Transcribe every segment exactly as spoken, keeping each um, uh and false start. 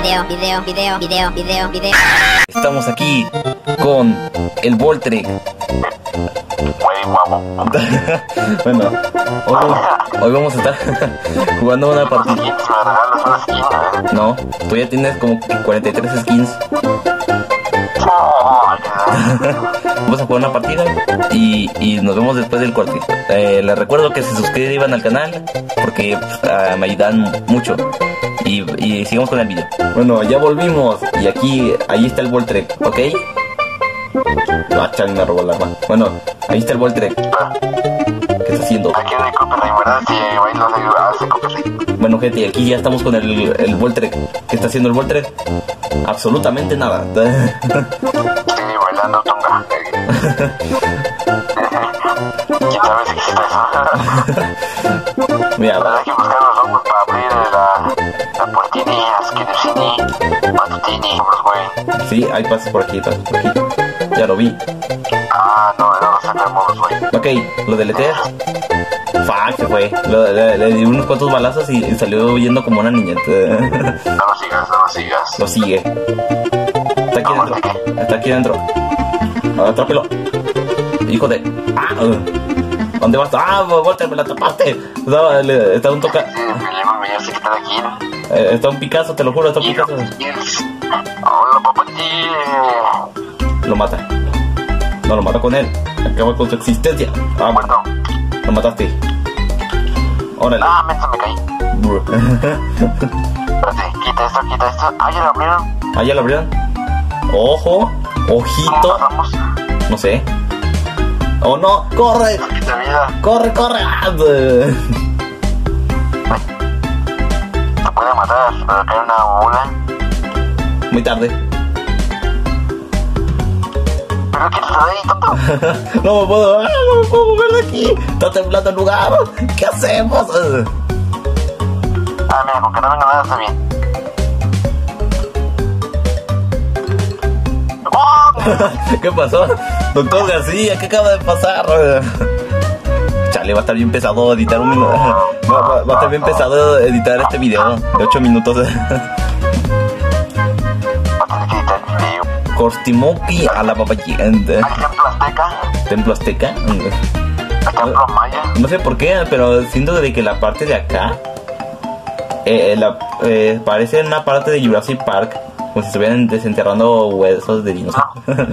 video, video, video, video, video, video. Estamos aquí con el Voltrek. Güey, guapo. Bueno, hoy, hoy vamos a estar jugando una partida. Skins, me regalas una skin, ¿eh? No, tú ya tienes como cuarenta y tres skins. Oh, Vamos a jugar una partida y, y nos vemos después del corte. Eh, les recuerdo que se suscriban al canal porque uh, me ayudan mucho. Y, y sigamos con el video. Bueno, ya volvimos. Y aquí, ahí está el Voltrek, ¿ok? Ah, Charlie me robó la arma. Bueno, ahí está el Voltrek. ¿Qué está haciendo? aquí no hay copyright, ¿verdad? Si bailas hace copyright. Bueno, gente, aquí ya estamos con el, el Voltrek. ¿Qué está haciendo el Voltrek? Absolutamente nada. Estoy bailando tunga. ¿Quién sabe si existe eso? Mira, Hay que buscar los ojos para abrir la, la portini, asquerosini, matutini, bros, güey. sí, hay pasos por aquí, pasos por aquí. Ya lo vi. Ah, no, no, se enfermó, bros, güey. Ok, lo deleteas. Fuck, se fue. Lo- le, le di unos cuantos balazos y, y salió huyendo como una niña. No lo sigas, no lo sigas. Lo sigue. Está aquí dentro. Está aquí dentro. Atrápelo. Hijo de. Ah, uh. ¿Dónde vas? Ah, Voltrek, me la atrapaste. Está, le- está un toca. Sí, me ya se quita de aquí. eh, está un Picasso, te lo juro, está un Picasso. Hola, papatí. Lo mata. No, lo mata con él. Acaba con su existencia. Ah, Bueno. lo mataste. Órale. Ah, mensa, me caí. Bro. Espérate, quita esto, quita esto. Ah, ya lo abrieron. Ah, ya lo abrieron. Ojo. ¿Cómo Ojito. pasamos? No sé. Oh no. Corre. Quita vida. Corre, corre. Ah, de- Te puede matar, pero cae una bola. Muy tarde. Pero que está ahí, tonto. No me puedo. Ah, no me puedo mover de aquí. Está temblando el lugar. ¿Qué hacemos? Ah, mira, con que no venga nada está bien. ¡Oh! ¿Qué pasó? Doctor García, ¿qué acaba de pasar? Chale, va a estar bien pesado editar un minuto. Va, va- va a estar bien pesado editar este video de ocho minutos. Va a tener que editar el video. Cortimopi a la papaya. Hay templo azteca, Templo azteca. hay templo maya. No sé por qué, pero siento de que la parte de acá eh, la, eh, parece una parte de Jurassic Park, como si estuvieran desenterrando huesos de dinosaurios.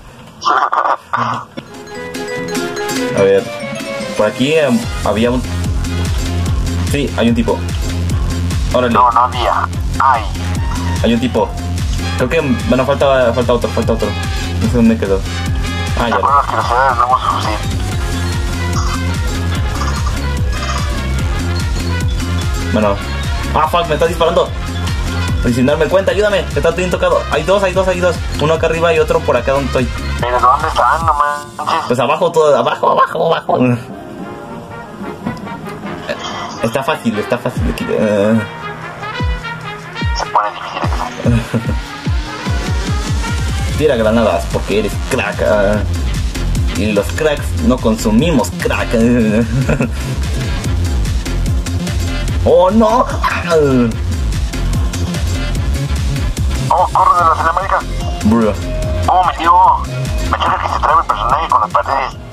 A ver, por aquí eh, había un... Sí, hay un tipo. Órale, No, no había. Ay, hay un tipo. Creo que, bueno, falta, falta otro, falta otro. No sé dónde quedó. Ah, ¿te ya. acuerdas que los ciudades no hemos fusil? Bueno. Ah, fuck, me está disparando. Y sin darme cuenta, ayúdame. Está bien tocado. Hay dos, hay dos, hay dos. Uno acá arriba y otro por acá donde estoy. Pero ¿dónde están? No manches. Pues abajo todo, abajo, abajo, abajo. Está fácil, está fácil de quitar. Se pone difícil eso. Tira granadas porque eres crack. ah. Y los cracks no consumimos crack. Oh no. Oh, corre de la cinemática. Bro. Oh, me dio. Me choca que se trabe el personaje con las paredes.